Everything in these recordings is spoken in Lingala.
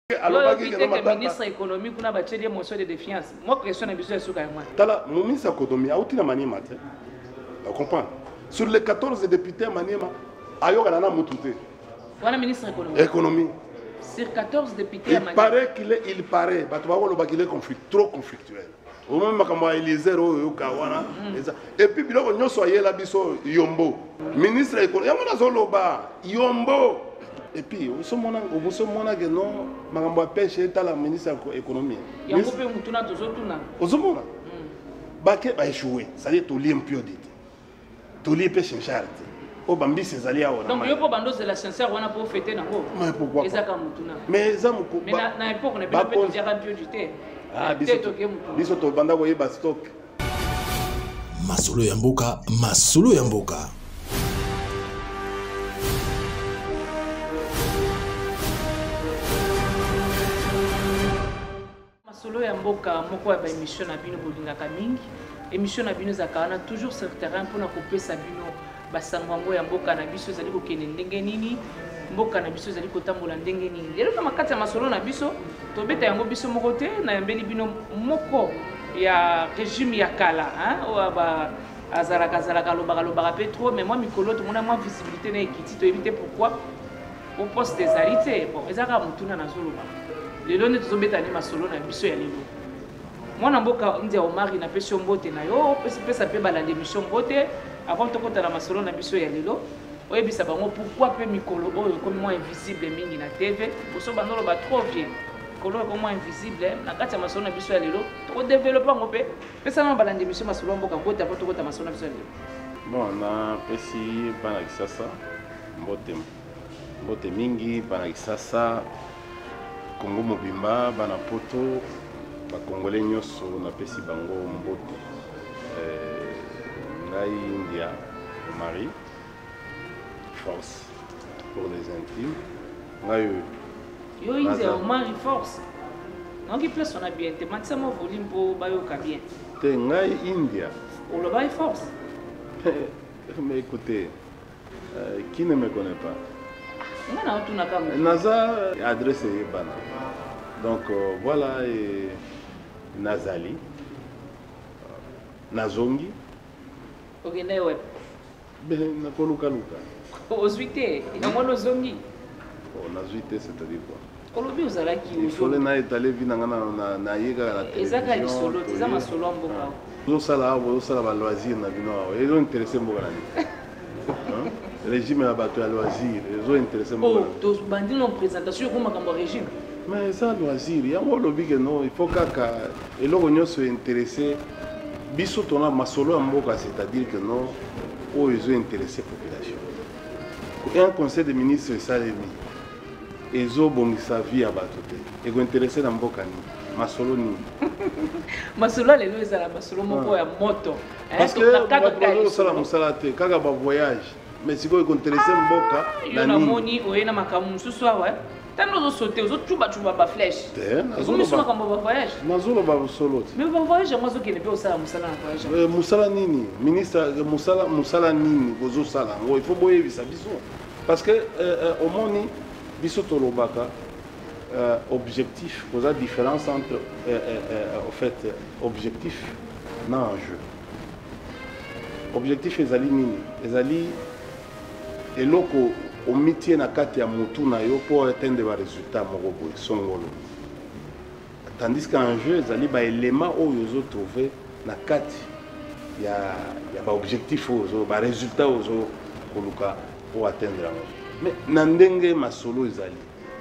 Alors, le ministre économique, on a battu des motions de défiance. Moi, question de besoin de moi. Tala, mon ministre économique, a outil na Maniema. Vous comprenez? Sur les 14 députés à Maniema, ayo kana na mutute. Voilà ministre économique. Économie. Sur 14 députés à Maniema. Il paraît, qu'il est trop conflictuel. Au moment où Eliezer Kawana et puis biloko nyonso ayela biso Yombo. Ministre économique, yamona zoloba Yombo. Et puis, on se mona que non, makambo pêche est à la ministre de l'économie. Il y a un peu de temps tozotuna. Ozomona. Baké va échouer, ça dit tout l'impudité. Tout li pêche en charge. Au bambi ses alliés à donc yo po bando c'est la sincère on a pour fêter nango. Mais pourquoi? Ezaka mutuna. Mais ça mo mais na époque on a pas peut dire impudité. Ah biso to banda boye ba stock. Masolo ya mboka, masolo ya mboka. Solo ya mboka moko ya ba émission na bino bolingaka mingi émission na bino zakana toujours sur terrain pour na kopesa bino basango ya mboka na biso zali kokene ndenge nini mboka na biso zali kotambola ndenge nini lelo na makati ya masolo na biso tobeta yango biso moko te na yambeli bino moko ya régime ya kala hein o ba azalaka lobaka pe trop mais moi mikolo to mona moi visibilité na ekiti to éviter pourquoi au poste des alités bon ezaka mutuna na zoloba lelo ne tozobeta ni masolo na biso ya lelo mwana mboka ndia Omari na pesi mbote na yo pesa pe bala l'émission mbote avant tokota na masolo na biso ya lelo oyebisa bango pourquoi pe mikolo oyo comme moi invisible mingi na TV boso bandolo ba trop vieux kolo comme moi invisible na kati ya masolo na biso ya lelo to développer ngo pe pesa na bala l'émission masolo mboka mbote avant tokota masolo na biso ya lelo bon na pesi bana kisasa mbote mingi bana kisasa Congo mobimba bana poto ba congolais nyonso na pesi bango mbote ngai India Omari force pour les intimes ngai yo India Omari force ngi place on a bien te matisa mo volume po bayoka bien te ngai India on le bail force mais écoutez qui ne me connaît pas Naza adresse Bana. Donc voilà et Nazali, Nazongi. Ok, nawe. Ben nakoluka luka. Ozuite, yango Nazongi. Oh, Nazuite c'est-à-dire quoi? Kolobi ozalaki ozo. Il faut na étaler vina na yega la télévision. Ezaka lisolo, eza masolo mboka. Zo sala ba loisir na bino. Ezo intéressé mboka na ni. Régime à bateau à loisir, ils ont intéressé moi. Oh, tous bandits en présentation comme un régime. Mais ça loisir, il y a un lobby que non, il faut que et l'on soit intéressé. Biso tona masolo amboka, c'est-à-dire que non, oh ils ont intéressé population. Et un conseil de ministres ça les mis. Ils ont bon sa vie à bateau. Ils ont intéressé dans mboka ni masolo ni. Masolo les lois à la masolo moko ya moto. Parce que masolo musala te, kaga ba voyage. Mais si vous êtes intéressé mboka na nini moni oyena makamu susu awa tano zo sauter zo tuba ba flèche zo misuma kamba ba voyage nazolo ba solo mais ba voyage moi zo kene pe osala musala na voyage musala nini ministre musala nini gozo sala ngo il faut boyer bisa biso parce que au moni biso tolobaka objectif la différence entre en fait objectif na enjeu objectif ezali nini ezali eloko omitie na kati ya mutu na yo pour atteindre ba résultat moko boye songolo tandis qu'en jeu ezali ba élément oyo zo trouver na kati ya ba objectif oyo ba résultat oyo koluka pour atteindre mais na ndenge masolo ezali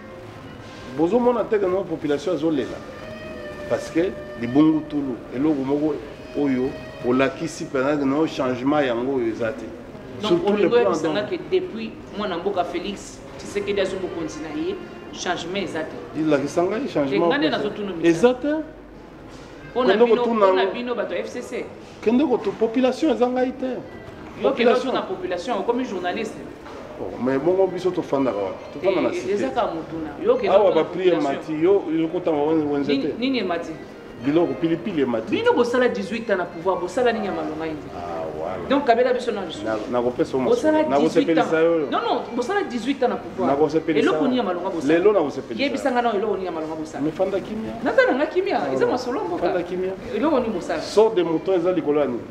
bozo mona teke na population azolela parce que libungu tulu eloko moko oyo olakisi pendant no changement yango oyo ezate. Donc on veut que depuis moi Namboka Félix Tshisekedi azo continuer changement exact. Il a kisanga changement. Exact. On a bino bato FCC. Kende ko population ezanga ite. Population na population comme journaliste. Mais bon biso to fanda ka. To fanda na cité. Ezaka mutuna. Yo ke ba prier mati yo kota wa wenzete. Nini mati. biloko pilipili matiti bino bosala 18 ans na pouvoir bosala nini ya malonga indi voilà donc kabela biso na biso nakopesa bosala 18 ans yo non bosala 18 ans na pouvoir nakosepelisa eloko nini ya malonga bosala lelo nakosepelisa yebisanga na eloko nini ya malonga bosala mefanda kimia nazala nga kimia eza masolo mboka fanda kimia eloko nini bosala sort de mouton eza likolo ya nini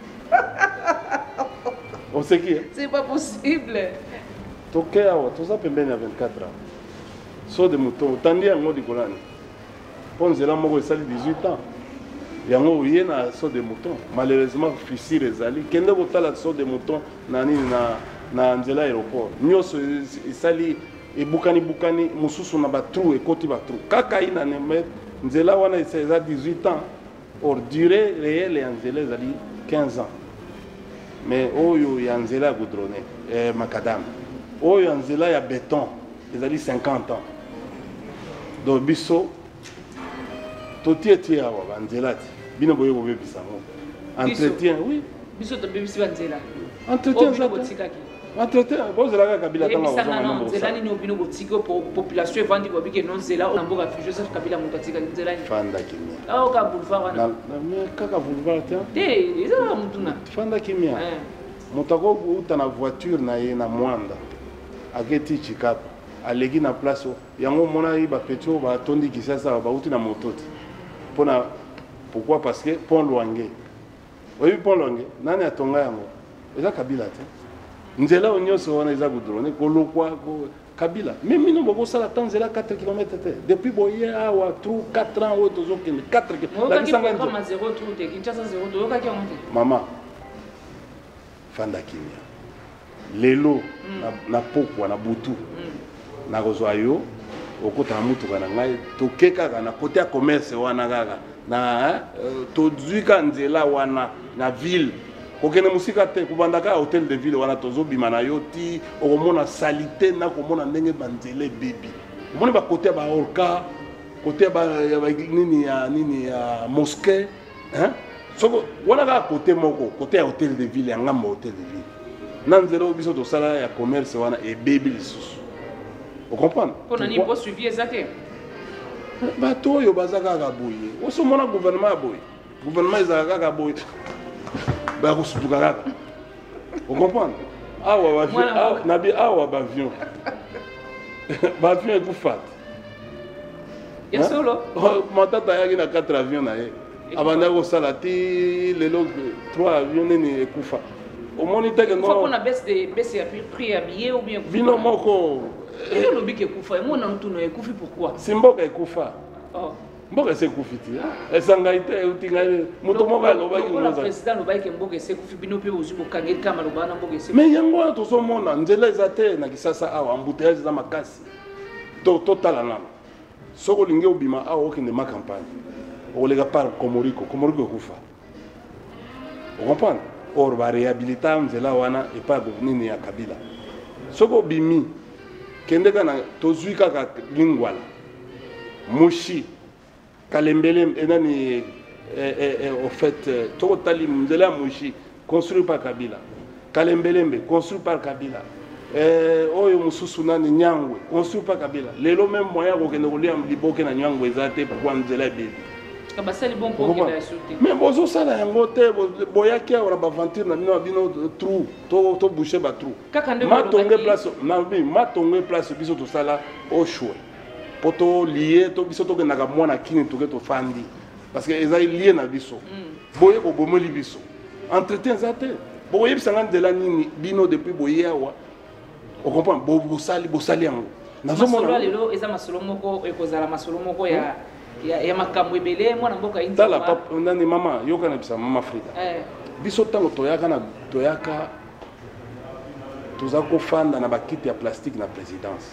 oseki c'est pas possible toke awa toza pembeni ya 24 ans sort de mouton otandi yango likolo ya nini mpo nzela moko esali 18 ans yango oye na sort de mouton malheureusement fissure ezali kende kotala sort de mouton na nini na nzela aéroport nyonso esali ebukani mosusu na batrou ekoti batrou kaka ye na nzela wana eza 18 ans or durée réelle ya nzela ezali 15 ans mais oyo ya nzela ya goudronné macadam oyo ya nzela ya béton ezali 50 ans donc biso totie awa banzela ti bino boye kobebisa yango entretien oui biso tobebisi banzela entretien entretien bozelaka kabila nzela nini obino botiki population evandi bobike no nzela na mboka Joseph Kabila moto atika nzela nini fanda kimia aoka boulevard wana kaka boulevard te ezala mutuna fanda kimia moto akouta na voiture na ye na mwanda aketi chikapa aleki na place yango omona ye bapeti oyo batondi kisasa bauti na moto ti mpona pourquoi parce que pont Lwange oyebi pont Lwange nani atonga yango eza Kabila te nzela oyo nyonso wana eza goudronné kolokwa Kabila me mino bokosala ta nzela 4 km te depuis boye awa 4 ans oyo tozokende 4 mama fanda kimia lelo na pokwa na butu nakozwa yo okota na mutuka na ngai toke kaka na kote ya commerce wana kaka na tozwi ka nzela wana na ville kokende musika te kubanda ka hotel de ville wana tozobima na yo ti okomona salite na komona ndenge banzela ebebi omoni bakote ya baorka kote ya nini ya mosquée soko wana kaka kote moko kote ya hotel de ville ya ngambo hotel de ville na nzela oyo biso tosala ya commerce wana ebebi lisusu okomprendre mpona nini bosuivi eza te bato oyo baza kaka boye osomona gouvernement ya boye gouvernement ezala kaka boye bakosutuka kaka okomprendre awa nabi awa bavion bavion ekufa ya solo matata ayaki na 4 avion na ye abandaki kosala ti lelo 3 avion nini ekufa omoni teke mpona bese ya prix ya billet ou bien bino moko olobi ke ekufa emona ntuno ekufi pourquoi si mboka ekufa mboka ese ekufi ti esangai te euti ngai moto moko alobaki président alobaki ke mboka ese ekufi bino mpe ozwi bokangeli kama alobaka na mboka ese mais yango wana tozomona nzela eza te na kisasa awa embouteillage eza makasi totala nano soki olingi obima awa okende ma campagne okoleka par komoriko ekufa ocomprendre or baréhabilita nzela wana epa nini ya Kabila soki obimi kende kana tozwi kaka lingwala mushi kalembele enani au fait tokotali nzela ya mushi construit par Kabila kalembelembe construit par Kabila oyo mosusu nani nyangwe construit par Kabila lelo même moyen kokende kolia liboke na nyangwe eza te pourquoi nzela ebebi mais bozosala yango te boyaki awa na baventure na bino ya bino trou tobouche batrou matonge place biso tosala oshwe mpo tolie biso tokendaka mwana kini toke tofandi parce que eza lie na biso boye bobomeli biso entretien eza te bokoyebisanga nzela nini bino depuis boye awa ocomprendre bosali yango nazomona lelo eza masolo moko ekozala masolo moko ya makambo ebele mwana mboka indi tala nani mama yoka na bisa mama Afrika biso ntango toyaka toza kofanda na bakiti ya plastique na présidence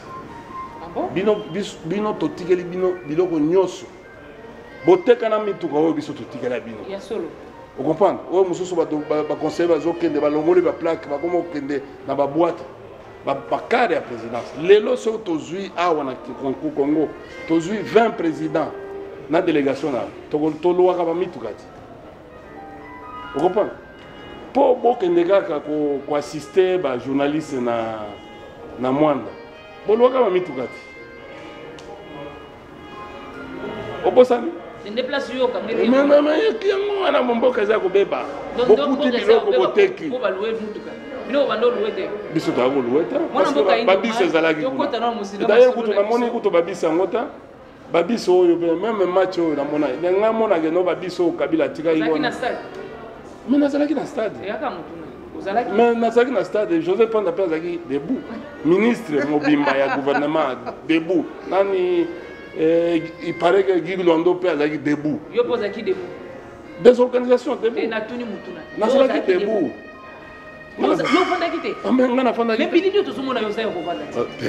bino totikeli bino biloko nyonso boteka na mituka oyo biso totikela bino ocomprendre oyo mosusu baconseiller bazokende balongoli baplaque bakoma okende na baboite bakare ya présidence lelo soki tozwi awa na Congo tozwi 20 présidents na délégation na tolowaka bamituka ti ocomprendre mpo bokende kaka koassiste bajournaliste na mwanda bolowaka bamituka ti obosani Des places yo kangeli. Mais yango wana momboka eza kobeba. Beaucoup de biloko boteki. Ko ba louer mutuka. Bino bando louer te. Biso ta ko louer ta. Mwana mboka indi. Babisi ezalaki. D'ailleurs kutu kamoni kutu babisi yango ta. Babisi oyo même match oyo na mona. Nga mona ke no babisi oyo Kabila tika yo. Na stade. Mais nazalaki na stade. Yaka mutuna. Mais nazalaki na stade. Joseph Panda pe azalaki debout. Ministre Mobimba ya gouvernement debout. Nani il paraît que Guy Londo peut aller debout. Yo pose qui debout. Des organisations debout. Et Natuni Mutuna. Nazalaki debout. Yo fanda kité. Mais ngana fanda kité. Mais bilidi to sumo na yo sa yo kovanda.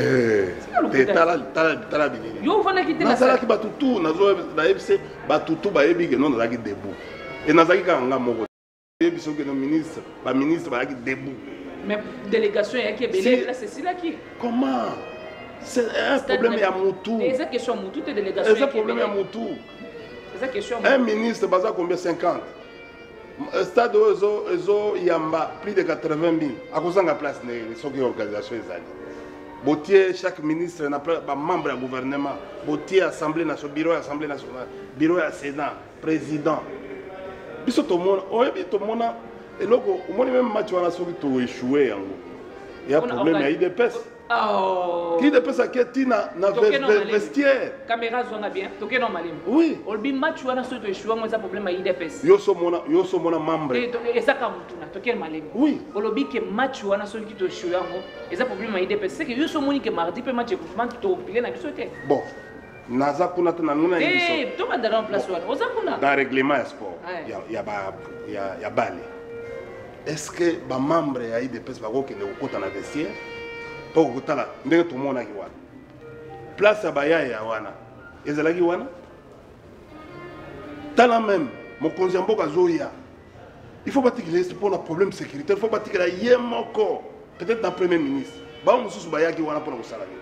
Tala bilidi. Yo fanda kité nazalaki batutu nazo na FC batutu ba yebi que non nazalaki debout. Et nazalaki kanga moko. Yebi so que no ministre, ba ministre ba yaki debout. Mais délégation yaki belé là c'est là qui. Comment? C'est un problème à Moutou. C'est une question à Moutou, c'est délégation. C'est un problème à Moutou. C'est une question. Un ministre, basa combien 50. Stade Ozo Yamba, plus de 80 000. À cause de la place, ils sont une organisation. Botier, chaque ministre n'a pas membre du gouvernement. Botier, Assemblée nationale, bureau Assemblée nationale, bureau à Sénat, président. Biso tout le monde, tout le monde, et là, au moins même match, on a échoué. Il y a un problème, il y a eu des pestes. Qui dépêche à qui na vestiaire. Caméra zona bien. Toké non malim. Oui. Olbi match wana so to échouer moi ça problème à IDPS. Yo so mona membre. Et ça ka mutuna toké malim. Oui. Olobi que match wana so qui to échouer ngo et ça problème à IDPS c'est que yo so moni que mardi pe match équipement to pilé na biso te. Bon. Naza kuna tena nuna hizo. Eh, to banda en place wana. Oza kuna. Dans règlement ya sport. Ya balé. Est-ce que ba membre ya IDPS ba ko kende ko kota na vestiaire? Pour que tu aies tout le monde. Place à Bayaya, ezalaki wana. Tala même, mon conseiller Zoya. Il faut pas qu'il ait pour un problème de sécurité. Il faut pas qu'il ait encore. Peut-être dans le premier ministre. Bah, on se Bayaki wana pour le salaire.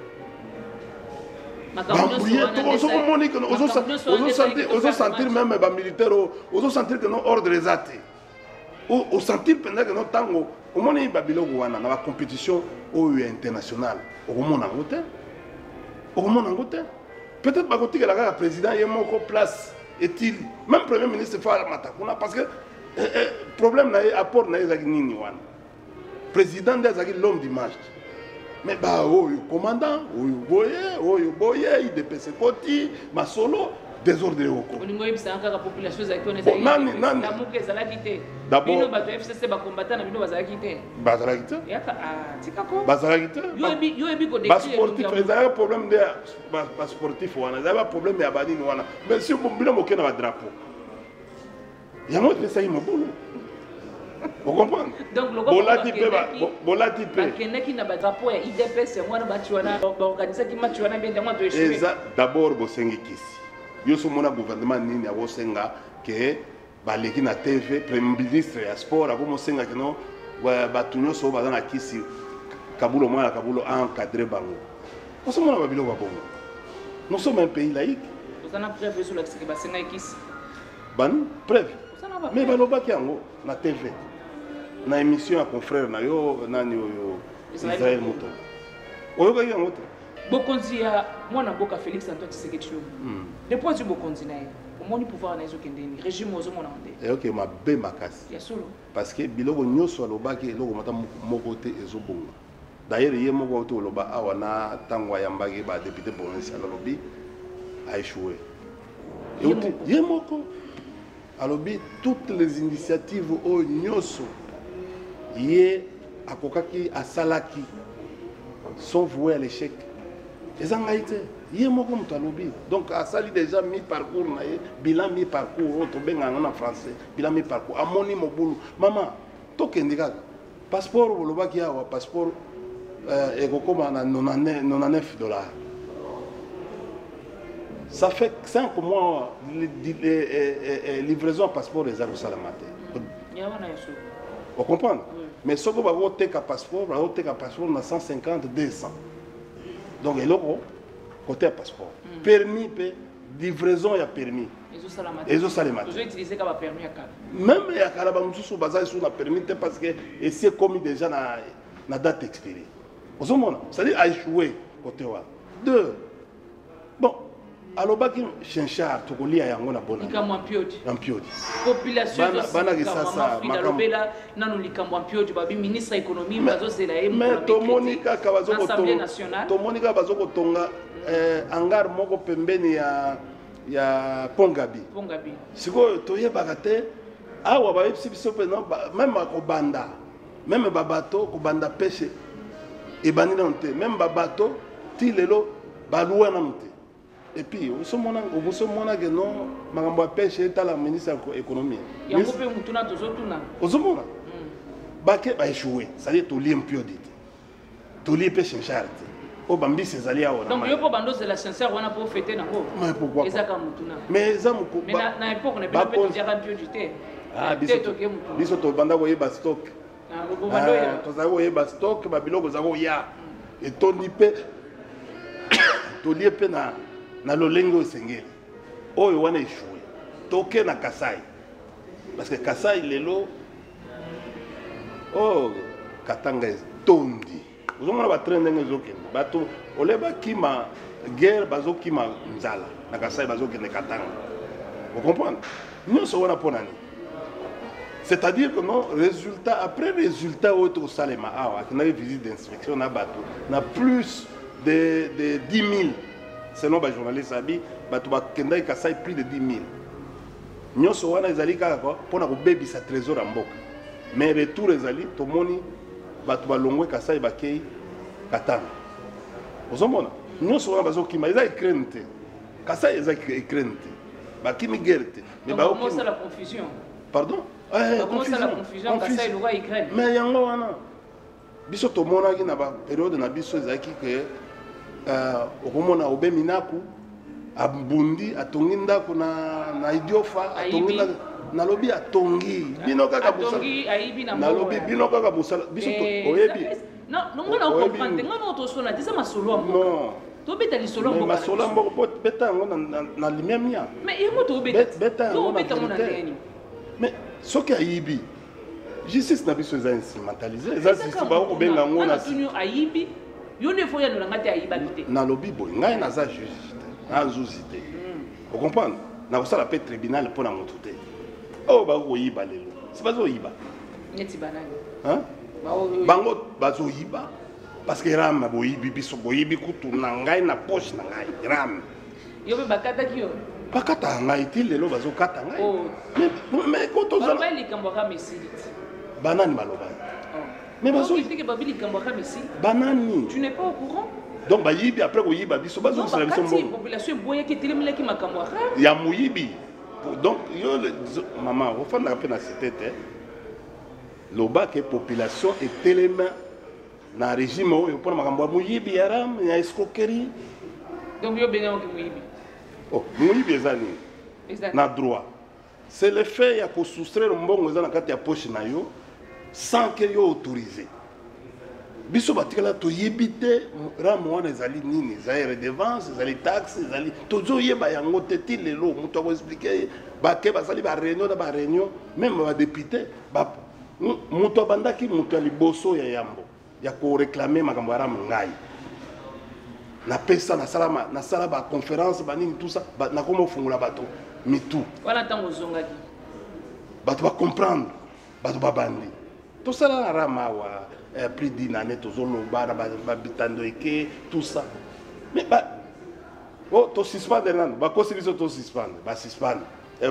Aux sentir même les militaires, aux sentir que nos ordres les athées. Au sentir pendant que nos tango, au moment où Babylone wana dans la compétition internationale, au moment où peut-être que le président est mon place est-il même premier ministre fait matakuna parce que problème na apport na ezaki nini wana président ndezaki l'homme du match mais bah commandant boye IDPS koti masolo désordre oko olingo yebisa nkaka population za kone za nani la muke ezalaki te d'abord bino bato FCC ba combattant na bino bazalaki te yaka tika ko bazalaki te yo ebi ko décrire sportif ezalaki problème de ba sportif wana ezalaki problème ya banini wana mais si bino moke na ba drapeau yango tesaki mobulu vous comprenez? Donc le bolati pe keneki na ba drapeau ya IDPS wana bati wana ba organiser ki match wana bien ndamwa to échouer d'abord bosengi kisi yo so mona gouvernement nini ya bosenga ke baleki na TV premier ministre ya sport ako mosenga ke no batu nyonso baza na kisi kabulo mwana kabulo encadré bango oso mona babilo ba bongo nous sommes un pays laïque vous en avez preuve sur l'extrait basenga kisi ban preuve mais balobaki yango na TV na émission ya confrère na yo nani oyo Israël Moto oyokaki yango te bokonzi ya mwana boka Félix Antoine Tshisekedi Tshilombo depuis du bokonzi na ye omoni pouvoir na ezokendeni régime ozomona nde et ok mabe makasi ya solo parce que biloko nyonso alobaki eloko mata moko te ezobonga d'ailleurs ye moko te oloba awa na ntango ayambaki ba député provincial alobi a échoué ye moko alobi toutes les initiatives oyo nyonso ye akokaki asalaki sont voués à l'échec. Les Angaïté, il y a beaucoup de donc à ça, déjà mi-parcours, bilan mi-parcours, on tombe en français, bilan mi-parcours, à mon boulot. Maman, tout ce passeport, le passeport, et comme $99. Ça fait 5 mois, livraison à passeport des Arabes Salamate. Vous comprenez? Mais ce que vous avez un passeport, vous avez un passeport dans 150, 200. Donc, il y a côté passeport. Permis, livraison, il y a permis. Et vous avez utilisé comme permis à Kala. Même il y a Kala, vous avez permis parce que c'est commis déjà dans la date expirée. C'est-à-dire à échouer côté. 2. Bon, alobaki chinchard tokolia yango na bona likambo ampiodi ampiodi population bana kisasa makambo nanu likambo ampiodi babi ministre économie bazozela ye mais tomoni kaka bazokotonga hangar moko pembeni ya Pongabi sikoyo toyebaka te awa bayebisi biso mpe même akobanda même babato kobanda pêche ebandi nano te même babato ti lelo baluwa nano te et puis osomona ke non makambo ya pêche etala ministre ya économie yango mpe mutuna tozotuna ozomona bake baéchoué c'est-à-dire tolie mpiodi te tolie mpe chinchard te o bambisi ezali awa donc yo po bandozela sincère wana po fêter nango ezaka mutuna mais eza na époque na bino mpe toziaka mpiodi te biso tobanda koyeba stock tozali koyeba stock babiloko eza koya etondi mpe tolie mpe na lolenge oyo esengeli oyo wana échoué toke na Kasai parce que Kasai lelo Katanga tondi ozomona batrain ndenge ezokende bato ole bakima guerre bazokima nzala na Kasai bazokende Katanga vous comprenez nyonso wana mpo nani c'est-à-dire que non résultat après résultat oyo salema awa akendaki visite d'inspection na bato na plus de 10 000 selon ba journaliste abi bato bakendaki Kasai plus de 10 000 nyonso wana ezali kaka mpona kobebisa trésor ya mboka mais retour ezali tomoni bato balongwe Kasai bakei Katanga ozomona nyonso wana bazokima eza écraine te Kasai eza écraine te bakimi guerre te mais bakokima la confusion pardon confusion Kasai loka Ukraine mais yango wana biso tomonaki na ba période na biso ezalaki ke okomona obemi naku abundi atongi ndako na idiofa atongi nalobi atongi bino kaka nalobi bino kaka bosala biso oyebi non comprendre ngana otosona tesa masolo non tobeta lisolo mboka masolo mboka beta yango na limemia mais yango beta yango na mais soki ayibi justice na biso eza instrumentalisé eza justice bakobenga ngo na ayibi yo ne faut yanolanga te ayibaki te nalobi boye ngai naza juge te nazuzi te ocomprendre nakosala mpe tribunal mpo na motu te oyo bakoyiba lelo si bazoyiba neti banani bango bazoyiba parce que rame boyibi biso boyibi kutu na ngai na poche na ngai rame yo mpe bakataki yo bakata ngai ti lelo bazokata ngai mais kotozalikamboaka mesiliti banani balobani mais banani tu n'es pas au courant donc bayibi après koyiba biso bazokisala biso mbongo population eboyaki etelemelaki makambo ya moyibi donc yo mama ofandaka mpe na cité te loba ke population etelema na régime oyo mpona makambo ya moyibi ya rame ya escroquerie donc yo bengaki moyibi moyibi eza nini na droit c'est le fait ya kosoustraire mbongo eza na kati ya poche na yo sans que yo autorisé biso batikala toyebi te rame wana ezali nini ezali redevance ezali taxe ezali tozoyeba yango te ti lelo moto akoexplike bake basali baréunion na baréunion même badepute moto abandaki moto ya liboso ya yambo ya koreklame makambo ya rame ngai napesa nasala baconférence banini tout ça nakoma ofungola bato mitu wana ntango ozongaki bato bacomprendre bato babandi tosala na rame awa plus d'une année tozoloba na babitando eke tout ça mais tosuspendre nano bakosi biso tosuspendre basuspendre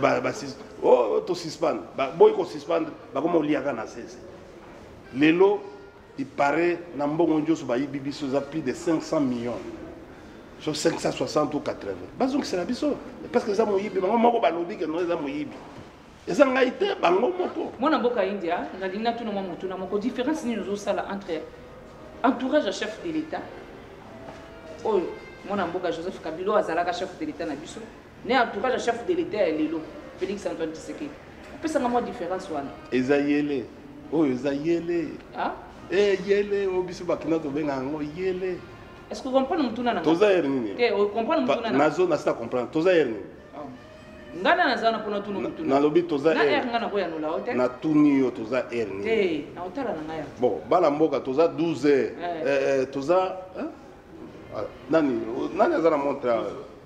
tosuspendre boyi kosuspendre bakoma oliaka na sese lelo il paraît na mbongo nyonso bayibi biso eza plus de 500 millions sur 560 ou 80 bazongisela biso parce que eza moyibi bango moko balobi ke no eza moyibi eza ngai te bango moko mwana mboka india nalingi natuna mwa motuna moko différence nini ozosala entre entourage ya chef de l'état oyo mwana mboka Joseph Kabila azalaka chef de l'état na biso ne entourage ya chef de l'état ya lelo Félix Antoine Tshisekedi opesanga mwa différence wana eza yele oyo eza yele yele oyo biso bakina tobenga yango yele est-ce que comprendre motuna na toza yer nini comprendre motuna na nazo nasita comprendre toza yer nini ngana nazana pona tunu mutuna nalobi toza na ngana ko ya nola hotel na tuni yo toza erni na hotela na ngaya bon bala mboka toza 12 toza nani azana montre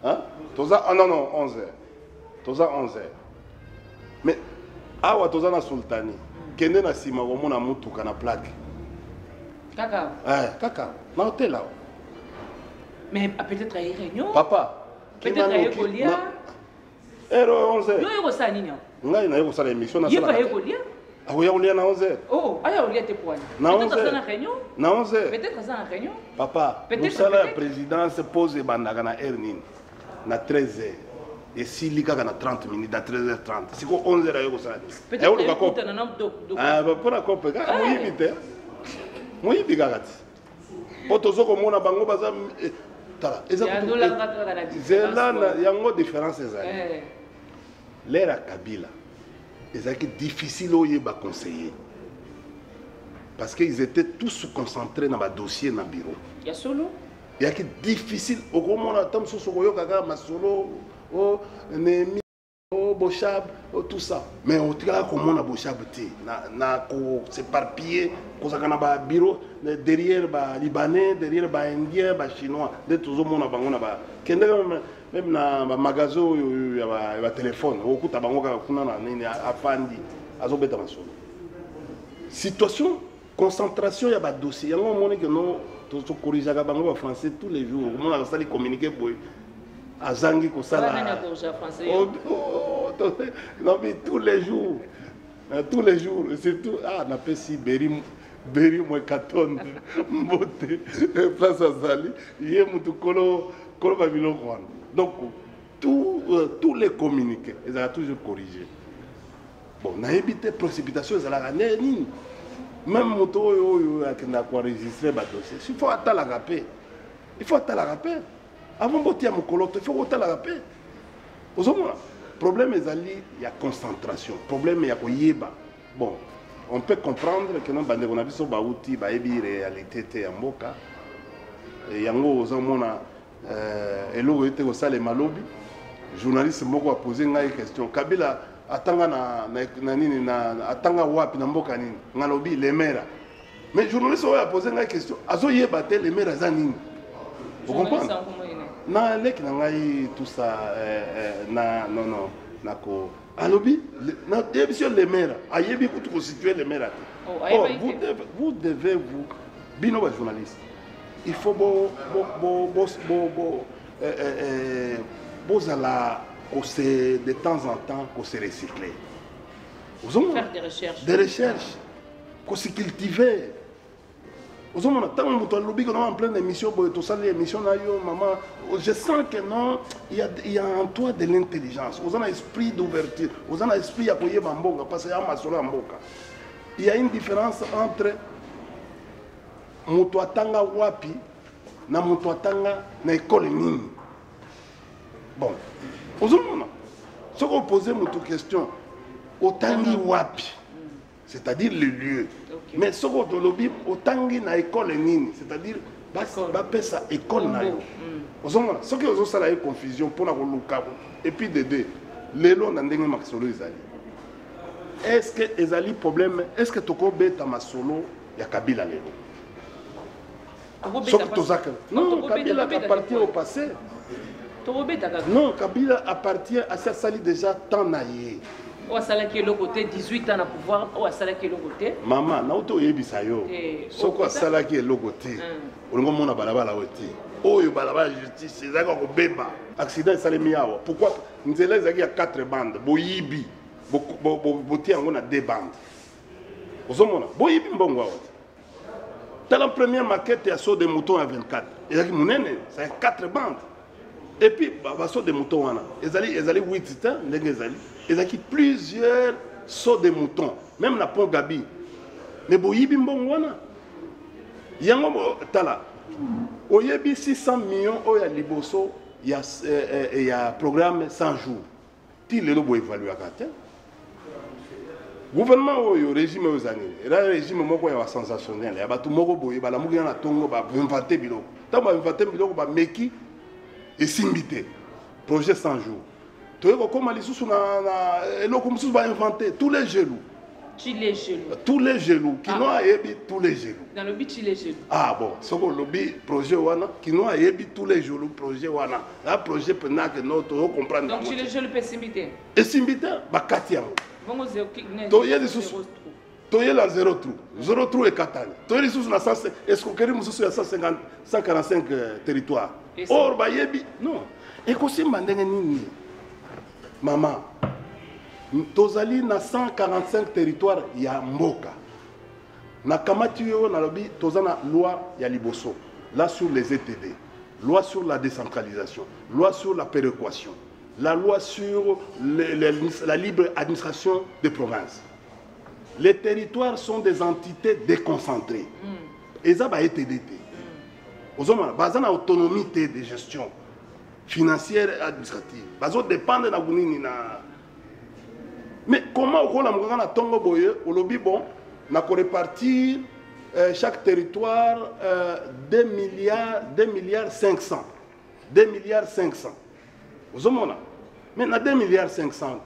Hein? Ah non, 11h. Toza 11h. Mais, awa toza na sultani. Kende na sima komona mutuka na plaque. Kaka. Kaka. Na hôtel là. Mais peut-être à réunion. Papa. Peut-être à Ecolia. Ero 11h. Yo yoko sa nini? Ngai na yoko sa émission na sala. Yoko Ecolia. Ah oui, on est à 11h. Oh, aya Ecolia te poani. Peut-être à la réunion. Na 11h. Peut-être à la réunion. Papa, nous sommes la présidence pose bandaka na Ernin na 13h. Et si lika na 30 minutes na 13h30. C'est quoi 11h yoko sa. Peut-être na nam ah, pour la coupe, moi vite. Moi vite gati. Otozo ko mona bango baza tala. Zela na yango différence ezali. L'ère Kabila. C'est difficile de conseiller. Parce qu'ils étaient tous concentrés dans le dossier dans le bureau. Il y a solo. Il y a qui difficile. Au moment où on a solo, masolo, nemi, bochab, tout ça. Mais au cas comment on a bochab, na s'éparpiller, qu'on a un bureau derrière les Libanais, derrière les Indiens, les Chinois, de tout le monde a bango na ba. Même na magasin il y a téléphone okuta bango kuna na nini afandi azobeta masolo situation concentration ya ba dossier yango moni que non to corriger ka bango ba français tous les jours comment on sali communiquer boy azangi ko sala non mais tous les jours surtout na pesi beri mo katonde mbote place azali ye mutu kolo ba biloko wana. Donc, tous les communiqués, ils ont toujours corrigé. Bon, on a évité précipitation, ils ont gagné. Même moto qui a enregistré le dossier, il faut attendre la rappel. Il faut attendre la rappel. Avant de voter à mon colotte, il faut attendre la rappel. Le problème est il y a concentration. Le problème est qu'il y a bon, on peut comprendre que nous avons vu sur Baouti, Baébi, réalité, Mboka. Et il y a eloko ete kosala malobi journaliste moko a posé une question Kabila atanga na nini na atanga wapi na mboka nini ngalobi Lemera mais journaliste a posé une question azoyeba te Lemera za nini vous comprenez na leki na ngai tout ça non nako alobi na émission Lemera ayebi kutu constituer Lemera vous devez vous bino ba journaliste il faut de temps en temps se recycler. Faire des recherches. Des recherches. Se cultiver. En pleine émission, je sens que non, il y a en toi de l'intelligence. Vous avez un esprit d'ouverture. Vous avez un esprit à koyer Mboka parce qu'il y a un Mboka. Il y a une différence entre moto atanga wapi na moto atanga na école nini. Bon, ozomona ce qu'on posait moto question otangi wapi, c'est-à-dire le lieu. Okay. Mais ce qu'on lobby otangi na école nini, c'est-à-dire ba pesa école na yo. Ozomona ce que ozo sala confusion pour na koluka et puis de lelo na ndenge makisolo ezali. Est-ce que ezali problème, est-ce que toko beta masolo ya Kabila lelo? Non, Kabila appartient au passé. Non, Kabila appartient à cette salle déjà tant naïe. Ou à celle qui est le côté 18 ans à pouvoir, ou à celle qui est le côté. Maman, na auto yebisayo. Soko celle qui est le côté. On va mona balabala oti. Oh yo balabala justice, c'est ça qu'on beba. Accident ça les miawa. Pourquoi nzela ezaki ya 4 bandes, boyibi. Boti yango na 2 bandes. Ozomona, boyibi mbongo wa. Dans la première maquette, il y a saut de moutons à 24. Il y a 4 bandes. Et puis, il y a saut de moutons. Il y a 8 ans. Il y a plusieurs sauts de moutons. Même la pont Gabi. Mais il y a il y a 600 millions il y a un programme 100 jours. Il y a un gouvernement au régime aux années, et là le régime est sensationnel. Il y a tout le monde qui a inventé biloko. Tant que inventé biloko, meki et simbité. Projet 100 jours. Tu vois comment les sous na eloko mususu ba inventé tous les genoux. Chile gelou. Tous les gelous. Kino a yebi tous les gelous. Dans le but Chile gelou. Ah bon, ce que le projet wana, Kino a yebi tous les gelous projet wana. Là projet pendant que nous devons comprendre. Donc Chile gelou peut s'imiter. Et s'imiter, bakati yango. Bon zéro. Toye les sous. Toye la 0 trou. 0 trou et katane. Toye les sous na 100 escroquerie mususu ya 150 145 territoires. Or ba yebi non. Et ko simba ndenge nini? Maman. Tozali na 145 territoires ya mboka. Na kamati yo na lobi tozana loi ya liboso. Là sur les ETD, loi sur la décentralisation, loi sur la péréquation, la loi sur la libre administration des provinces. Les territoires sont des entités déconcentrées. Et ça va être ETD. Bazana autonomie de gestion financière et administrative. Bazo dépendre na gunini na. Mais comment on a tongo boye au lobby bon, on a répartir chaque territoire 2 milliards 500. 2 milliards 500. Vous avez mais na 2 milliards 500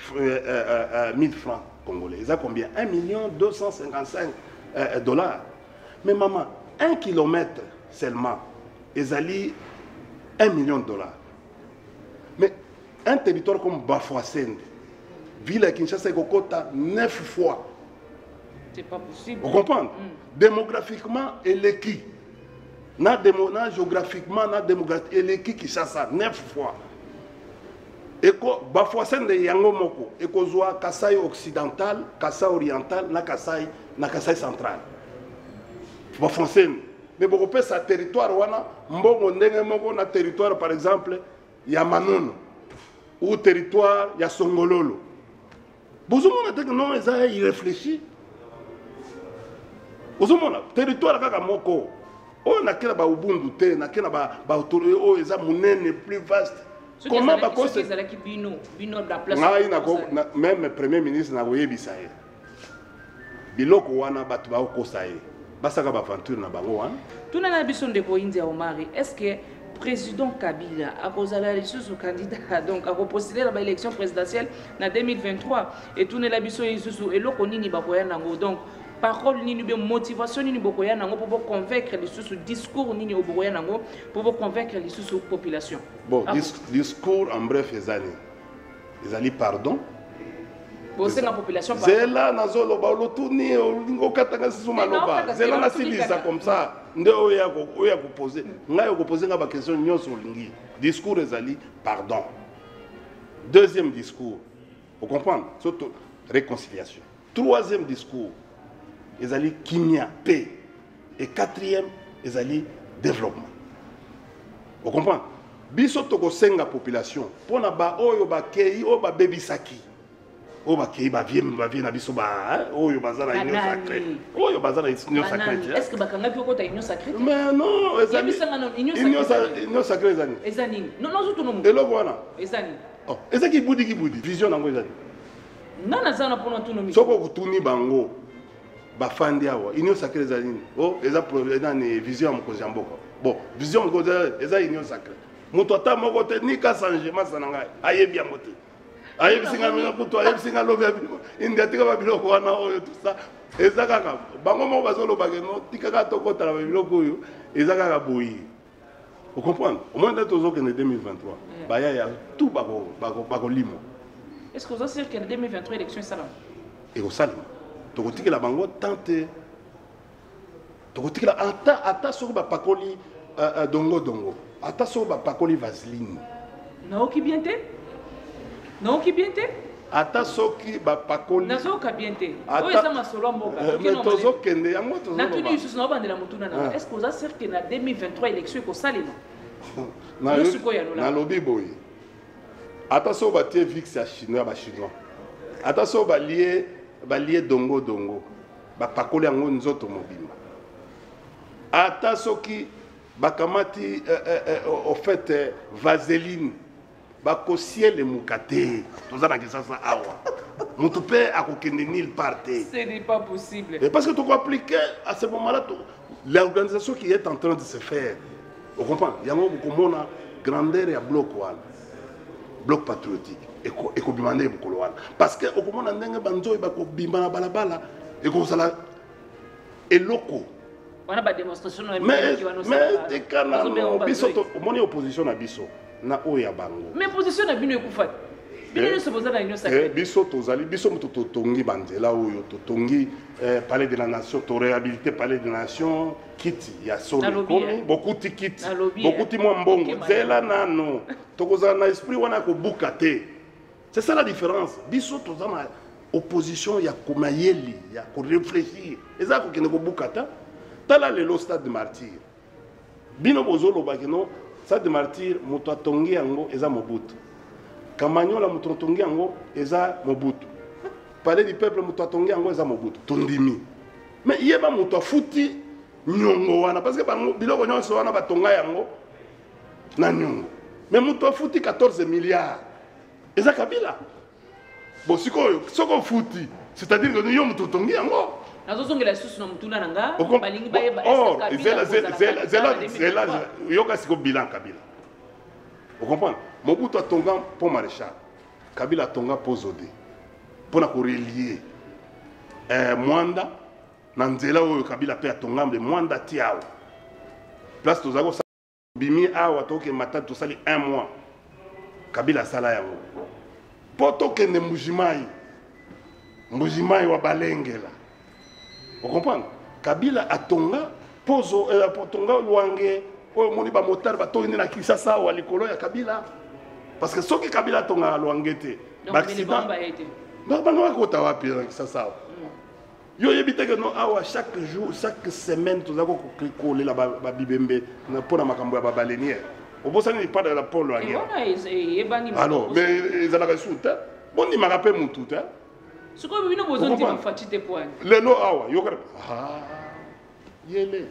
000 francs congolais. Ils ont combien? 1 255 dollars. Mais maman, 1 kilomètre seulement, ils ont 1 million de dollars. Mais un territoire comme Bafouassende, ville à Kinshasa est 9 fois. C'est pas possible. Vous comprenez? Démographiquement, elle est qui? Géographiquement, elle est qui Kinshasa 9 fois. Et que Bafouassende yango moko, et que soit Kasaï occidental, Kasaï oriental, na Kasaï central. Bafouassende. Mais beaucoup de sa territoire wana, mbongo ndenge moko na territoire par exemple, ya Manono ou territoire ya Songololo. Vous avez non, ils réfléchissent. Vous avez territoire kaka moko. On a kela ba ubundu te, na kela ba autorité o eza munene plus vaste. Comment ba ko c'est qui bino de la place. Même premier ministre na oyebisa ye. Biloko wana batu ba ko saye. Basaka ba aventure na bango wana. Tuna na biso ndeko India Omari, est-ce que président Kabila a causé la ressource au candidat donc a postulé la élection présidentielle en 2023 et tout la biso isusu et loko nini bakoya nango donc parole nini be motivation nini bokoya nango pour convaincre les sous discours nini oboya nango pour convaincre les sous population. Bon, discours en bref les alliés pardon. Bon, c'est la population pardon. Zela nazolo ba lotuni olingo katanga sisu maloba. Zela na silisa comme ça. Nde oya ko poser. Nga ko poser nga ba question nyonso olingi. Discours ezali pardon. Deuxième discours. Vous comprenez? Surtout réconciliation. Troisième discours. Ezali kimia, paix. Et quatrième, ezali développement. Vous comprenez? Biso toko senga population. Pona ba oyo ba kei o ba bebisaki. O ba kei ba vie na biso ba oyo bazana union sacrée. Oyo bazana union sacrée. Est-ce que bakanga pio kota union sacrée? Mais non, ezali union sacrée ezali. Ezani. Non non tout non. Eloko wana. Ezani. Oh, ezaki budi vision nango ezali. Non nazana pona autonomie. Soko kutuni bango. Bafandi awa union sacrée ezali. Oh, eza problème na vision ya mokonzi ya mboka. Bon, vision mokonzi eza union sacrée. Moto ata moko te ni ka changement sananga ayebi yango te. Ayebi singa mina kutu ayebi singa lobe abilo. India tika babiloko wana oyo tout ça. Eza kaka bango moko bazolo bageno tika ka tokota na babiloko oyo eza kaka boyi. Vous comprenez? Au moins d'être aux autres en 2023. Baya ya tout bako limo. Est-ce que vous avez que 2023 élection salam? Et au salam. Tokotiki la bango tante. Tokotiki la ata sur ba pakoli dongo. Ata so ba pakoli vaseline. Non qui bien té? Non qui bien té? Ata soki ba pakoli. Nazo ka bien té. O eza masolo mboka. Mais tozo kende yango tozo. Na tuni yusu na bandela mutuna na. Est-ce que vous avez que na 2023 élection ko salima? Na lobby boy. Ata so ba tie vix ya chinois ba chinois. Ata so ba lié dongo. Ba pakoli yango nzoto mobimba. Ata soki bakamati au fait vaseline bakosie le mukate tozana que ça awa mutupe akokende nil parte. Ce n'est pas possible. Et parce que tu peux appliquer à ce moment-là l'organisation qui est en train de se faire. Vous comprenez? Il y a une grandeur et un bloc. bloc patriotique ekobima nde mokolo wana parce que okomona ndenge banzoi bakobima na balabala ekozala eloko wana ba démonstration na mais tekana biso omoni opposition na biso na oyo ya bango mais position na bino ekufa bino se poser na union sacrée biso tozali biso moto totongi banzela oyo totongi palais de la nation to réhabiliter palais de la nation kiti ya solo komi bokuti kiti bokuti mwa mbongo zela nano tokozala na esprit wana kobuka te c'est ça la différence biso tozana opposition ya komayeli ya ko réfléchir eza ko kene kobuka ta tala lelo stade de martyr bino bozolo bakino stade de martyr moto atongi yango eza Mobutu Kamanyola moto atongi yango eza Mobutu palais du peuple moto atongi yango eza Mobutu tondimi mais yeba moto afuti nyongo wana parce que bango biloko nyonso wana batonga yango na nyongo mais moto afuti 14 milliards eza Kabila bon siko futi c'est-à-dire que yo moto atongi yango nazozongela susu na mutuna nanga balingi bayeba zela yoka siko bilan Kabila vous comprenez Mobutu atonga pont maréchal Kabila atonga pont Zodé pour relier Mwanda na nzela oyo Kabila pe atonga de Mwanda tiao place tozako bimi awa toke matatu tosali 1 mois Kabila sala yango poto kende Mbujimai wa balengela vous comprenez Kabila atonga pozo atonga Luange oyo moni ba motar ba tondi na Kinshasa wa likolo ya Kabila parce que soki Kabila atonga Luange te ba accident ba bango ko tawapi na Kinshasa yo yebite que non awa chaque jour chaque semaine tozako ko lela ba bibembe na pona makambo ya ba balenière obosani ni pas de la pole Luange alors mais ils en avaient sous terre bon ni marape mutu ta ce que bino bozo ndi mfatite point lelo awa yo kara yele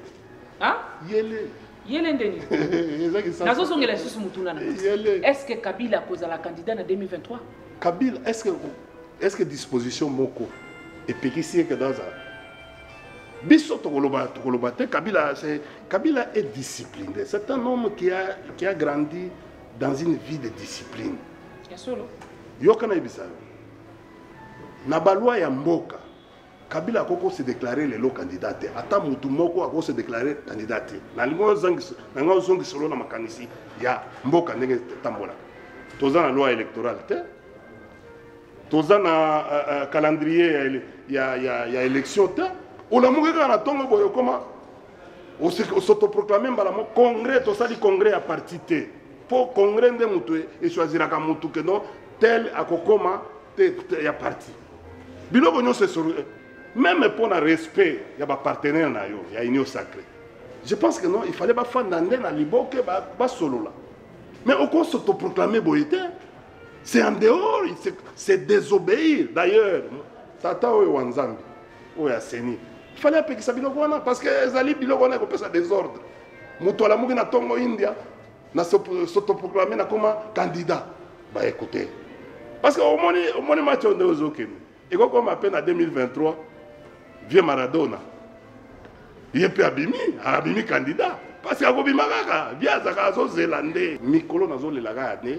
yele ndeni nazo songela susu mutuna na est-ce que Kabila posa la candidat en 2023 Kabila est-ce que disposition moko et pekisi que dans ça biso tokoloba te Kabila est discipliné c'est un homme qui a grandi dans une vie de discipline solo yo kana ibisa na balwa ya mboka Kabila akoko se déclarer le candidat ata mutu moko akoko se déclarer candidat na lingo zongi solo na makanisi ya mboka ndenge tambola toza na loi électorale te toza na calendrier ya élection te ona mukeka na tongo boyo koma o s'autoproclamer mbala mo congrès tosali congrès à parti te pour congrès nde mutu e choisiraka mutu que non tel akokoma te ya parti biloko nyonso même pour le respect il y a des partenaires il y a une union sacrée je pense que non il fallait pas faire nande na liboke ba solo là mais au qu'on s'autoproclamer boité c'est en dehors c'est désobéir d'ailleurs tata oyo wanzambi oyo aseni il fallait appeler ça biloko wana parce que ezali biloko wana ko pesa désordre muto la mugi na tongo India na s'autoproclamer na comme candidat bah écoutez parce que au moni match on est okeni et comme à peine en 2023 vieux Maradona il est abimi candidat parce que akobima kaka via zaka zo zélande mikolo nazo lelaka ne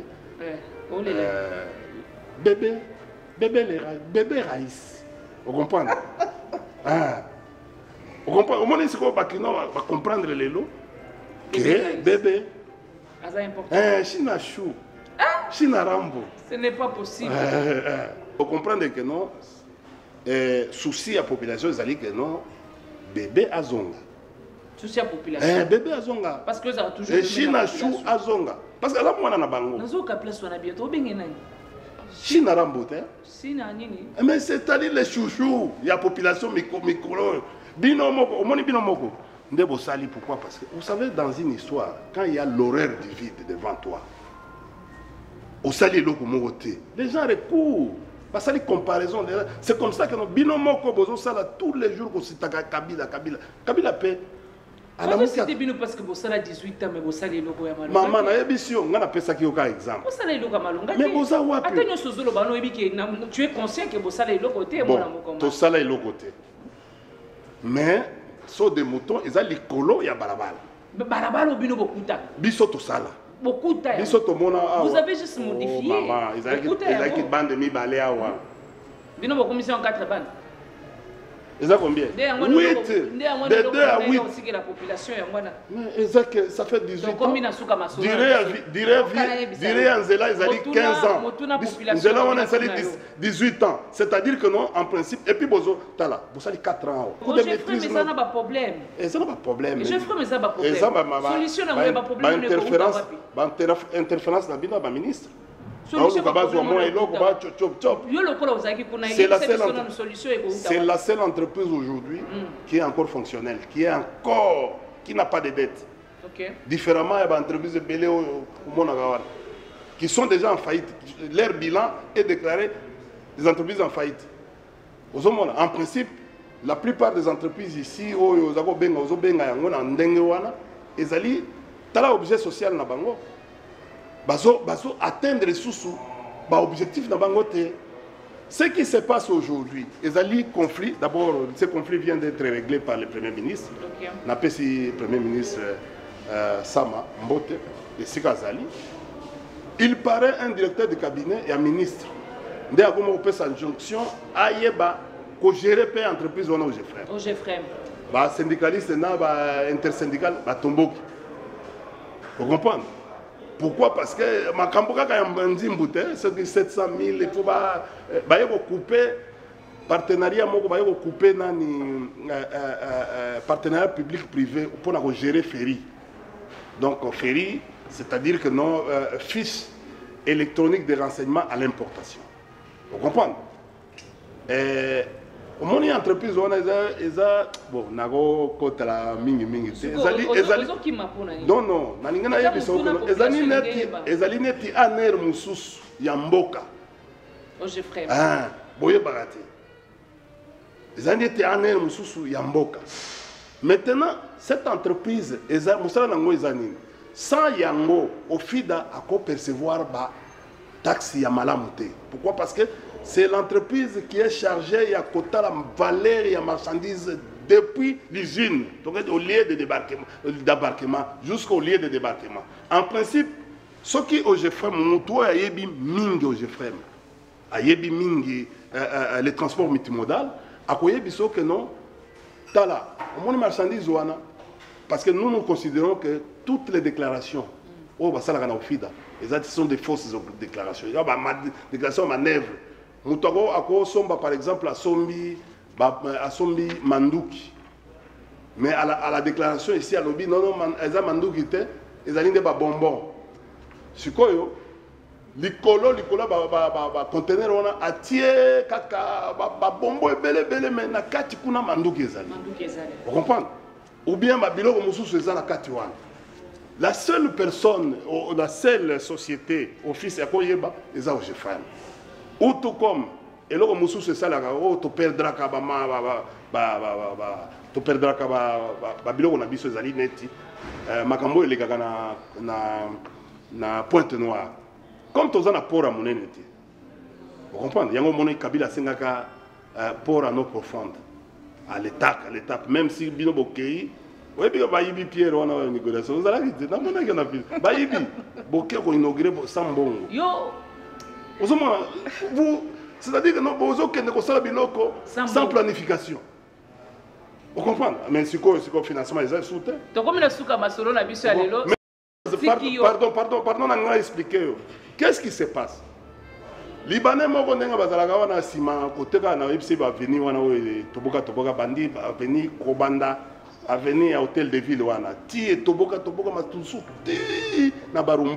bébé Raïs vous comprenez vous comprenez au moins c'est quoi bakino va comprendre les lots que bébé China chou China rambo ce n'est pas possible vous comprenez que non souci à population ezali que non bébé azonga souci à population bébé azonga parce que ça a toujours China chou azonga parce que la mwana na bango nazo ka place wana bientôt bengé nani China rambo te China nini mais c'est-à-dire les chouchous il y a population micro bino moko omoni bino moko ndebo sali pourquoi parce que vous savez dans une histoire quand il y a l'horreur du vide devant toi au sali loko mokoté les gens recourent parce que comparaison c'est comme ça que nos binomoko bozo sala tous les jours ko sitaka Kabila pe ana c'était bino parce que bosala 18 ans mais bosala loko ya malonga maman na yebisio ngana pesa ki oka exemple bosala loko malonga mais boza wapi atanyo sozolo bano yebiki tu es conscient que bosala loko te mona moko to sala loko te mais so de mouton eza likolo ya balabala balabala bino bokuta biso to sala beaucoup de vous avez juste modifié. Oh, maman, ils ont une bande de mi-balé à Wa. Ils ont commission 4 bandes. Ils ont combien? 8. De 2 à 8. La population, ça fait 18 ans. Dirait Anzela, ils ont 15 ans. Anzela, on a 18 ans. C'est-à-dire que non, en principe, et puis Bozo, t'as là, vous avez 4 ans. Je ferai, mais ça n'a pas de problème. Et ça n'a pas de problème. Je ferai, mais ça n'a pas de problème. Solution, n'a pas de problème. Interférence, n'a pas de ministre. C'est la seule entreprise aujourd'hui qui est encore fonctionnelle, qui n'a pas de dette. Différemment, il y a des entreprises qui sont déjà en faillite. Leur bilan est déclaré des entreprises en faillite. En principe, la plupart des entreprises ici, ils ont objet social. Atteindre les sous objectif na bangote. Ce qui se passe aujourd'hui, les conflits, d'abord, ce conflit vient d'être réglé par le Premier ministre. N'a pas si Premier ministre Sama Mbote et Sikazali. Il paraît un directeur de cabinet et un ministre. Dès à comment on peut s'injonction, aïeba, qu'on gère pas entreprise on a au GFREM. Bah syndicaliste na intersyndical bah tomboki. Vous comprenez? Pourquoi? Parce que ma camboka quand même c'est que 700 000 il faut couper partenariat couper partenariat public privé pour gérer ferry. Donc ferry, c'est-à-dire que non fiche électronique de renseignement à l'importation. Vous comprenez? Mon entreprise on bon nago kota la mingi non nalingana yebiso ezali neti aner mususu ya mboka boye bagati ezali neti aner mususu ya mboka. Maintenant cette entreprise eza musala nango ezani sans yango ofida ako percevoir ba taxe ya malamu te. Pourquoi? Parce que c'est l'entreprise qui est chargée à côté la valeur et la marchandise depuis l'usine, donc au lieu de débarquement jusqu'au lieu de débarquement. En principe, ce qui au GFREM, mon toit a yebi mingi au GFREM, a yebi mingi les transports multimodal, a quoi yebi so que non, tala, on monte marchandise ouana, parce que nous considérons que toutes les déclarations, oh bah ça la gana ofida, ce sont des fausses déclarations. Il y a ma déclaration manœuvre. Moutago ako somba par exemple à Sombi Manduki. Mais à la déclaration ici à Lobi, non, eza Manduki était, ils allaient des bonbons. Sikoyo, likolo conteneur on a atie kaka bonbon et belle mais na kati kuna Manduki ezali. Vous comprenez? Ou bien biloko mususu eza na kati wana. La seule personne, la seule société, office à Koyeba, eza au GFREM. Ou tout comme, et là, on se ça là, tu perdras tu perdras on a biso zali neti, makambo ele kaka na Pointe Noire. Comme tu as un port à mon neti. Vous comprenez? Yango moni Kabila sengaka port à nos profondes, à l'étape, même si bino bokei, oui bien bayibi Pierre on a une négociation. Vous allez dire, non mon gars na fil, bayibi bokei ko inaugurer sans bongo. Yo. C'est-à-dire que nous avons sans planification. Vous comprenez? Mais c'est quoi le financement? Ils ont soutenu. Pardon, on a expliqué. Qu'est-ce qui se passe? Les Libanais, ils ont venir Kobanda, à venir à l'hôtel de ville. Ti toboka matusu ti na barumbu.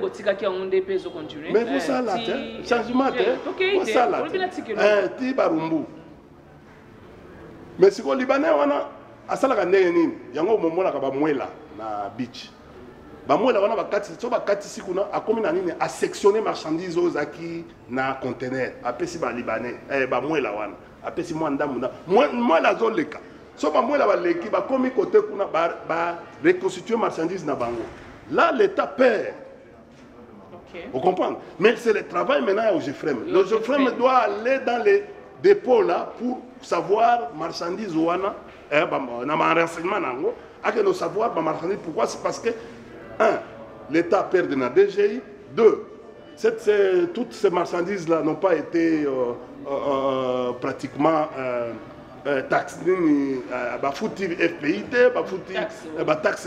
Mais vous ça là, changement vous ça là. Ti barumbu. Mais si ko Libanais wana asala ka ndenge nini? Yango momona ka ba mwela na beach. Ba mwela wana bakati so bakati sikuna akomi na nini a sectionner marchandises ozaki na conteneur. Apesi ba Libanais ba mwela wana. Apesi mwanda munda. Mwela zoleka. So ba mwela ba leki ba komi côté kuna ba reconstituer marchandises na bango. Là l'État perd. Okay. Vous comprenez? Mais c'est le travail maintenant au GFREM. Le GFREM doit aller dans les dépôts là pour savoir marchandises ou na renseignement nango, à que nous savoir marchandises. Pourquoi? C'est parce que l'État perd dans la DGI. 2, toutes ces marchandises-là n'ont pas été pratiquement taxées. Bafouti FPI, bafouti taxe,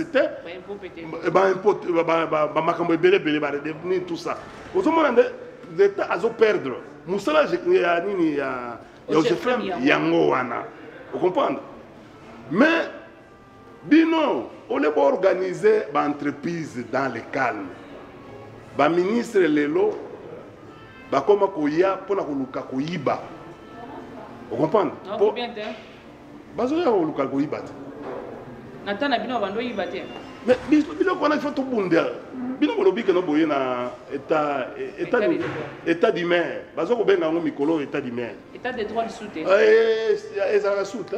tout ça. L'État a perdre. Moussala, il y a Yango wana. Vous comprenez? Mais, bino, on est pas organisé une entreprise dans le calme. Le ministre Lelo, comme koya pour la koluka koyiba. Vous comprenez? Non, bien sûr. Bazoya koluka koyiba. Natana bino bando yiba te. Mais bino kona faut tout bunda. Bino kolobi que no boye na état d'humain. Bazo ko benga ngo mikolo état d'humain. État de droit de soute. Ezala soute.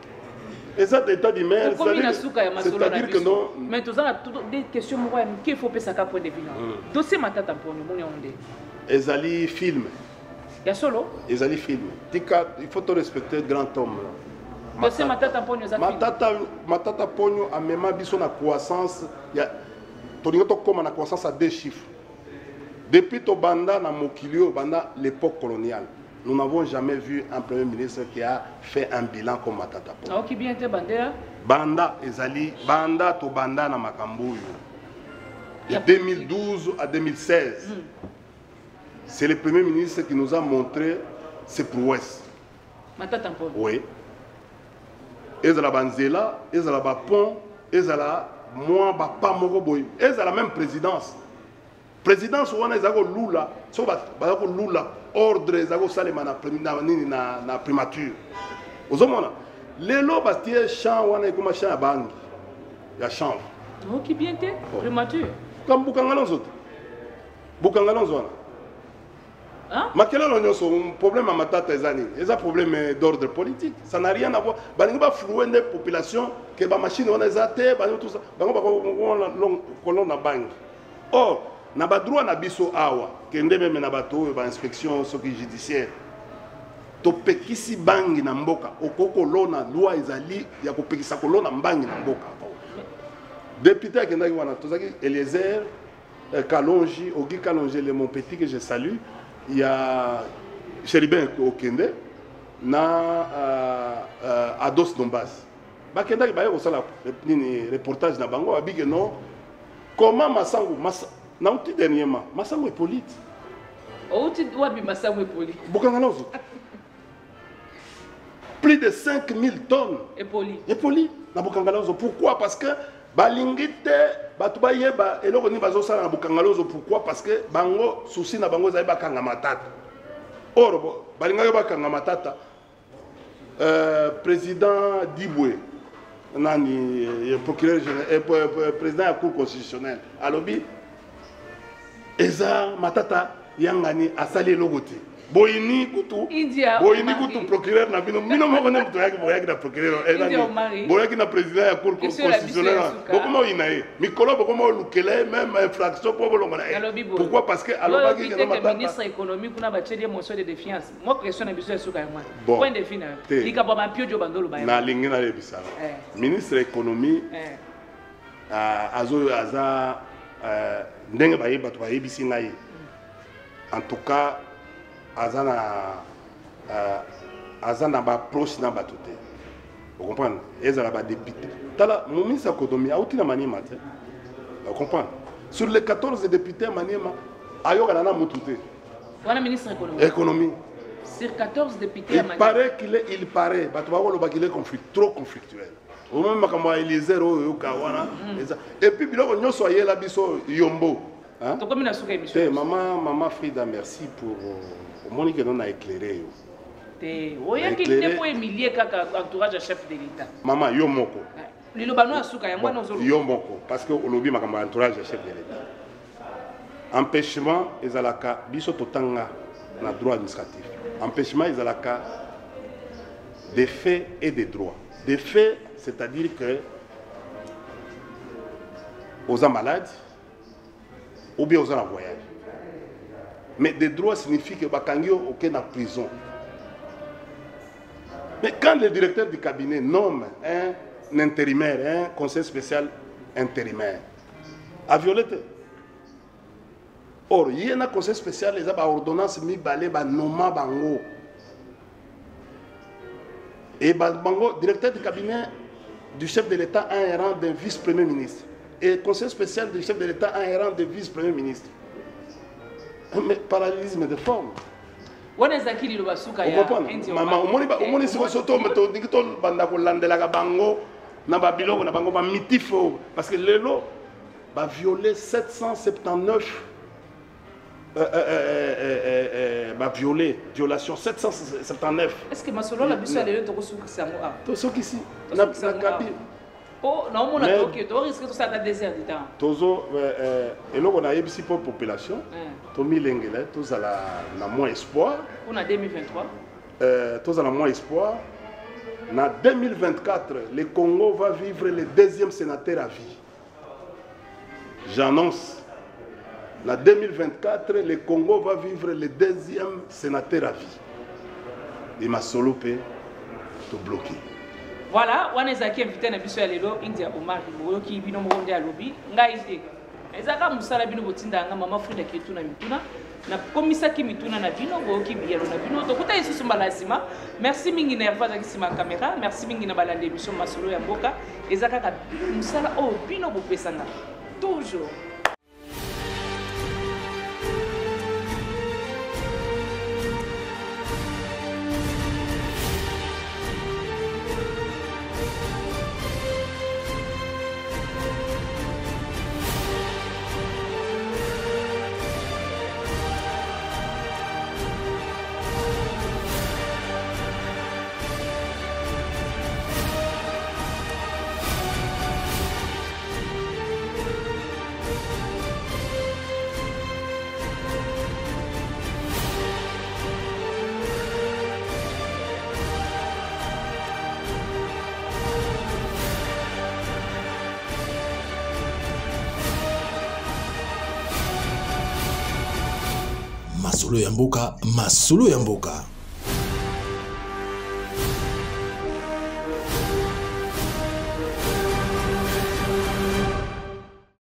État d'humain, c'est-à-dire que non. Mais tu as des questions qu'il faut passer à point de vue. Dossier matata pour nous, Ezali film. Il y a solo. Ezali film. Il faut te respecter grand homme. Dossier matata pour nous. Matata pour nous a même besoin de croissance. Il y a comme la croissance à 2 chiffres. Depuis to banda na mokilio banda l'époque coloniale. Nous n'avons jamais vu un premier ministre qui a fait un bilan comme Matata Ponyo. Qui bien été bandera? Banda ezali banda to banda na makambuyo. De 2012 à 2016. C'est le premier ministre qui nous a montré ses prouesses. Matata Ponyo. Oui. Ezala banzela, ezala ba pont, ezala moi ba pa moko boy. Ezala même présidence. Présidence wana ezako lula, so ba ko lula ordre ezako salema na primature. Ozomona. Lelo bastie champ wana ekoma champ ya bangi. Ya chambre. Qui bien été primature. Comme Bukangalo wana. Hein? Makela l'oignon son problème à Matata ezani. C'est un problème d'ordre politique. Ça n'a rien à voir. Balingi ba flouer des populations que ba machine wana ezate, ba tout ça. Bango ba kolon na bangi. Or na ba droit na biso awa kende meme na bato ba inspection soki judiciaire to pekisi bangi na mboka okoko lona loi ezali ya ko pekisa kolona mbangi na mboka député akendaki wana tozaki Eliezer Kalonji Ogi Kalonji le mon petit que je salue il y a Cheribin Okende na Ados Dombas bakendaki baye ko sala nini reportage na bango abike non comment Masango Nauti dernièrement, Massango est polite. Oh, tu dois bien Massango est polite. Bukangalozo. Plus de 5000 tonnes. Et poli. Et poli. Na Bukangalozo. Pourquoi? Parce que balingite, batuba yeba, et l'on y bazo ça na Bukangalozo. Pourquoi? Parce que bango souci na bango zaïba kangamatata. Or, balinga yeba kangamatata. Président Diboué. Nani, procureur général, président de la Cour constitutionnelle. Alobi. Eza matata yangani asali logoti boyini kutu boyini kutu procureur na bino mino moko ne mto yaki boyaki na procureur boyaki na président ya cour constitutionnelle bokoma inae mikolo bokoma lukele même infraction pour bolonga na pourquoi? Parce que alobaki que matata ministre économique kuna ba tcheli motion de défiance moi question na biso suka ya moi point de fin lika ba mampio jo bandolo ba na lingi na lebisa ministre économie azo aza ndenge bayeba to bayebisi ngai en tout cas azana ba proche na bato te vous comprenez ezala ba député tala mon ministre économie auti na Maniema te vous comprenez sur les 14 députés Maniema ayoka na mutu te voilà ministre économie sur 14 députés il paraît bato ba koloba qu'il est trop conflictuel. Au moment où Eliezer et puis biloko nyonso ayela biso yombo hein maman Frida merci pour Monique non a éclairé te oya kilite pour Emilie kaka entourage de chef de l'état maman yo moko lilobano asuka ya mwana ozolo yo moko parce que olobi makamba entourage de chef de l'état empêchement ezalaka biso totanga na droit administratif empêchement ezalaka des faits et des droits des faits. C'est-à-dire que aux malades ou bien aux en voyage. Mais des droits signifient que Bakangio aucun en prison. Mais quand le directeur du cabinet nomme un intérimaire, un conseil spécial intérimaire, à violer, Or, il y a un conseil spécial, les ordonnances mi balé ba noma bango. Et bango, directeur du cabinet du chef de l'État a un rang d'un vice-premier ministre. Et le conseil spécial du chef de l'État a un rang de vice-premier ministre. Mais parallélisme de forme. On ezaki li basuka ya. Maman, on est sur soto meto dikito banda ko landela ka bango na ba biloko na bango ba mitifo parce que lelo ba violer 779 violation 779. Est-ce que Masolo la biso ale to kosuka sango a? To soki si na kabi. Oh, non mon a que to risque to ça ta désert du temps. Tozo eloko na yebisi pour population. To milengela to zala na moins espoir. On a 2023. To zala moins espoir. Na 2024, le Congo va vivre le deuxième sénateur à vie. J'annonce. En 2024, le Congo va vivre le deuxième sénateur à vie. Et ma solo peut te bloquer. Voilà, on est invité à Bissou Alelo, India Omar, qui vient de Monde à Lobby. Ngaïde. Ezaka musala bino botinda nga mama Frida Ketuna mituna. Na komisa ki mituna na bino bo ki biyelo na bino. To kuta yesu sumbala sima. Merci mingi na erva za kisima caméra. Merci mingi na balande émission Masolo ya Mboka. Ezaka ka musala o bino bo pesanga. Toujours. Masolo ya Mboka, Masolo ya Mboka.